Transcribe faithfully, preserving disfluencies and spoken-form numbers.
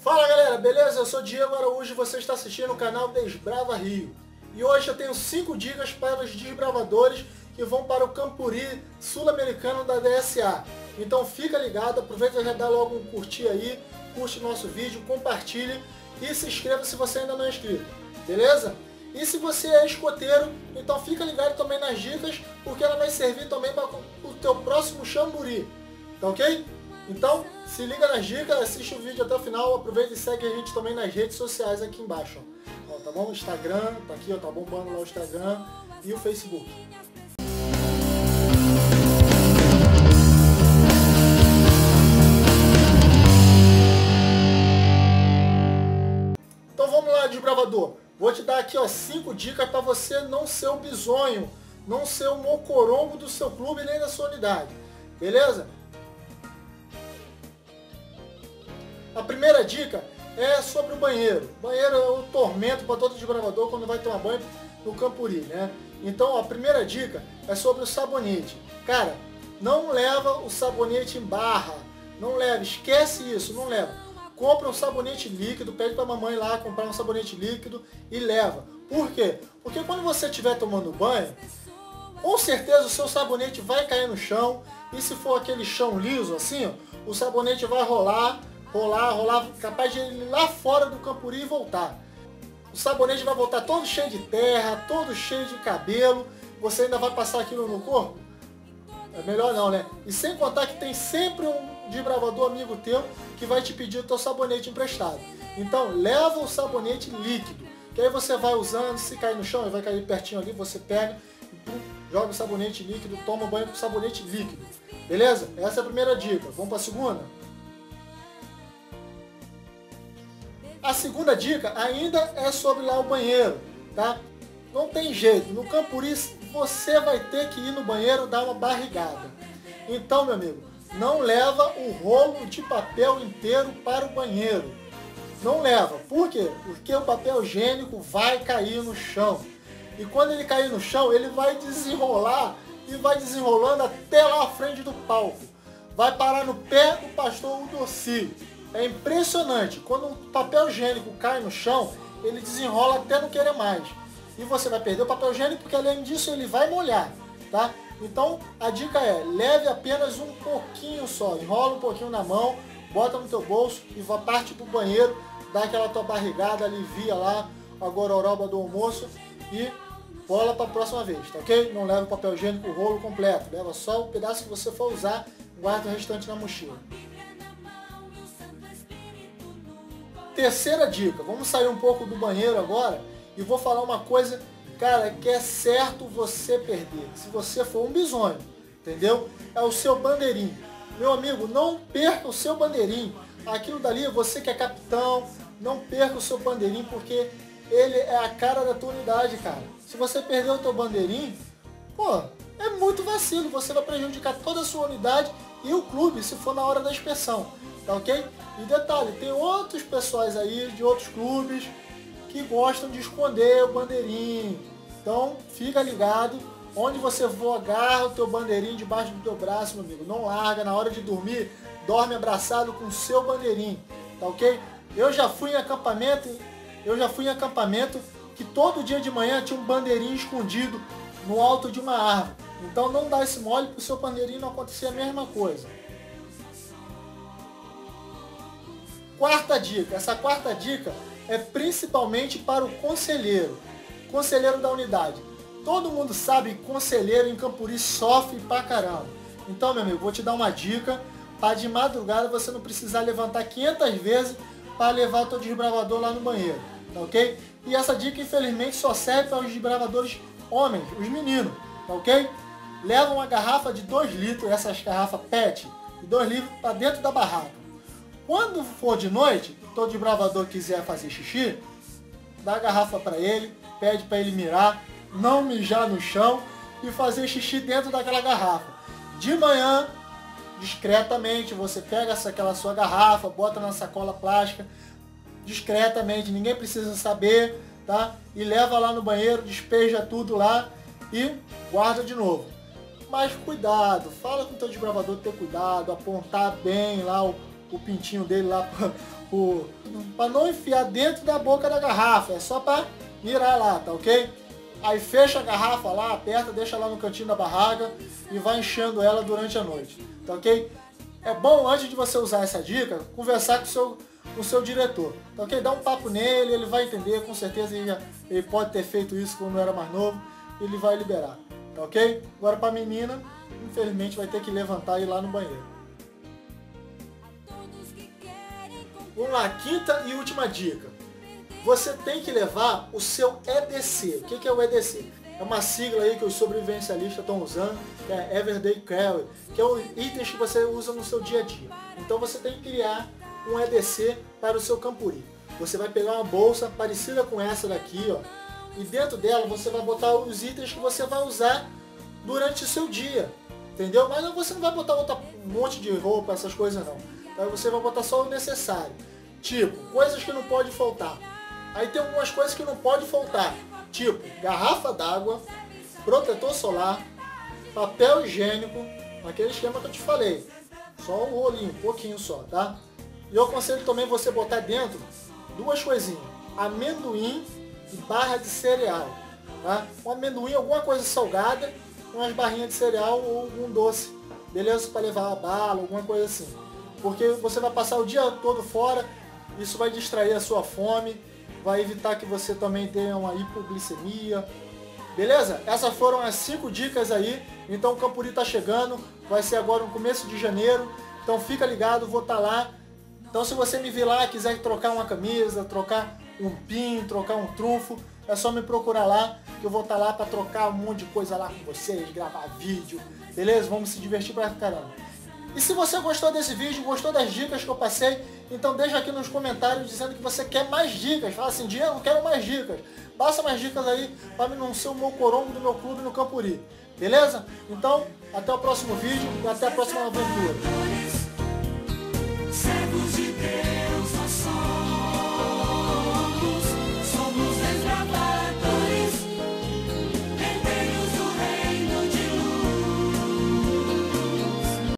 Fala galera, beleza? Eu sou Diego Araújo e você está assistindo o canal Desbrava Rio. E hoje eu tenho cinco dicas para os desbravadores que vão para o Campuri Sul-Americano da D S A. Então fica ligado, aproveita e já dá logo um curtir aí, curte nosso vídeo, compartilhe e se inscreva se você ainda não é inscrito, beleza? E se você é escoteiro, então fica ligado também nas dicas, porque ela vai servir também para o teu próximo Chamburi, tá ok? Então, se liga nas dicas, assiste o vídeo até o final, aproveita e segue a gente também nas redes sociais aqui embaixo. Ó, tá bom? O Instagram, tá aqui, ó, tá bombando lá o Instagram e o Facebook. Então vamos lá, desbravador. Vou te dar aqui, ó, cinco dicas para você não ser o bisonho, não ser o mocorongo do seu clube nem da sua unidade. Beleza? A primeira dica é sobre o banheiro. O banheiro é um tormento para todo desbravador quando vai tomar banho no Campuri, né? Então a primeira dica é sobre o sabonete. Cara, não leva o sabonete em barra, não leva, esquece isso, não leva. Compra um sabonete líquido, pede para a mamãe lá comprar um sabonete líquido e leva. Por quê? Porque quando você estiver tomando banho, com certeza o seu sabonete vai cair no chão, e se for aquele chão liso assim, ó, o sabonete vai rolar, rolar, rolar, capaz de ir lá fora do Campuri e voltar. O sabonete vai voltar todo cheio de terra, todo cheio de cabelo, você ainda vai passar aquilo no corpo? É melhor não, né? E sem contar que tem sempre um desbravador amigo teu que vai te pedir o teu sabonete emprestado. Então leva o sabonete líquido, que aí você vai usando, se cair no chão, ele vai cair pertinho ali, você pega, joga o sabonete líquido, toma banho com sabonete líquido. Beleza? Essa é a primeira dica. Vamos para a segunda? A segunda dica ainda é sobre lá o banheiro, tá? Não tem jeito, no Campuri você vai ter que ir no banheiro dar uma barrigada. Então, meu amigo, não leva o rolo de papel inteiro para o banheiro. Não leva. Por quê? Porque o papel higiênico vai cair no chão. E quando ele cair no chão, ele vai desenrolar e vai desenrolando até lá à frente do palco. Vai parar no pé do pastor Udossi. É impressionante, quando o papel higiênico cai no chão, ele desenrola até não querer mais. E você vai perder o papel higiênico porque além disso ele vai molhar, tá? Então a dica é, leve apenas um pouquinho só, enrola um pouquinho na mão, bota no teu bolso e vai parte pro banheiro, dá aquela tua barrigada, alivia lá a gororoba do almoço e bola para a próxima vez, tá ok? Não leva o papel higiênico, o rolo completo, leva só o pedaço que você for usar, guarda o restante na mochila. Terceira dica, vamos sair um pouco do banheiro agora e vou falar uma coisa, cara, que é certo você perder, se você for um bisonho, entendeu? É o seu bandeirinho. Meu amigo, não perca o seu bandeirinho. Aquilo dali, você que é capitão, não perca o seu bandeirinho, porque ele é a cara da tua unidade, cara. Se você perder o teu bandeirinho, pô, é muito vacilo, você vai prejudicar toda a sua unidade e o clube, se for na hora da inspeção, tá ok? E detalhe, tem outros pessoais aí de outros clubes que gostam de esconder o bandeirinho. Então fica ligado, onde você for, agarra o teu bandeirinho debaixo do teu braço, meu amigo. Não larga, na hora de dormir, dorme abraçado com o seu bandeirinho, tá ok? Eu já fui em acampamento, eu já fui em acampamento que todo dia de manhã tinha um bandeirinho escondido no alto de uma árvore. Então não dá esse mole para o seu bandeirinho não acontecer a mesma coisa. Quarta dica, essa quarta dica é principalmente para o conselheiro, conselheiro da unidade. Todo mundo sabe que conselheiro em Campuri sofre pra caramba. Então, meu amigo, vou te dar uma dica para de madrugada você não precisar levantar quinhentas vezes para levar o teu desbravador lá no banheiro, tá ok? E essa dica, infelizmente, só serve para os desbravadores homens, os meninos, tá ok? Leva uma garrafa de dois litros, essas garrafas pet, de dois litros para dentro da barraca. Quando for de noite, o teu desbravador quiser fazer xixi, dá a garrafa para ele, pede para ele mirar, não mijar no chão e fazer xixi dentro daquela garrafa. De manhã, discretamente, você pega essa, aquela sua garrafa, bota na sacola plástica, discretamente, ninguém precisa saber, tá? E leva lá no banheiro, despeja tudo lá e guarda de novo. Mas cuidado, fala com o teu desbravador ter cuidado, apontar bem lá o o pintinho dele lá para não enfiar dentro da boca da garrafa, é só para mirar lá, tá ok? Aí fecha a garrafa lá, aperta, deixa lá no cantinho da barraca e vai enchendo ela durante a noite, tá ok? É bom, antes de você usar essa dica, conversar com o seu, com o seu diretor, tá ok? Dá um papo nele, ele vai entender, com certeza ele, já, ele pode ter feito isso quando era mais novo, ele vai liberar, tá ok? Agora para a menina, infelizmente vai ter que levantar e ir lá no banheiro. Vamos lá, quinta e última dica. Você tem que levar o seu E D C. O que é o E D C? É uma sigla aí que os sobrevivencialistas estão usando, que é Everyday Carry, que é o itens que você usa no seu dia a dia. Então você tem que criar um E D C para o seu campuri. Você vai pegar uma bolsa parecida com essa daqui, ó, e dentro dela você vai botar os itens que você vai usar durante o seu dia, entendeu? Mas você não vai botar outra, um monte de roupa, essas coisas não. Então você vai botar só o necessário. Tipo, coisas que não pode faltar. Aí tem algumas coisas que não pode faltar. Tipo, garrafa d'água, protetor solar, papel higiênico, aquele esquema que eu te falei. Só um rolinho, um pouquinho só, tá? E eu aconselho também você botar dentro duas coisinhas. Amendoim e barra de cereal. Tá? Um amendoim, alguma coisa salgada, umas barrinhas de cereal ou algum doce. Beleza? Para levar a bala, alguma coisa assim. Porque você vai passar o dia todo fora, isso vai distrair a sua fome, vai evitar que você também tenha uma hipoglicemia. Beleza? Essas foram as cinco dicas aí. Então o Campuri tá chegando, vai ser agora no começo de janeiro. Então fica ligado, vou estar lá. Então se você me vir lá, quiser trocar uma camisa, trocar um pin, trocar um trunfo, é só me procurar lá, que eu vou estar lá para trocar um monte de coisa lá com vocês, gravar vídeo, beleza? Vamos se divertir pra caramba. E se você gostou desse vídeo, gostou das dicas que eu passei, então deixa aqui nos comentários dizendo que você quer mais dicas. Fala assim, Diego, eu quero mais dicas. Passa mais dicas aí para não ser o meu corongo do meu clube no Campuri. Beleza? Então, até o próximo vídeo e até a próxima aventura.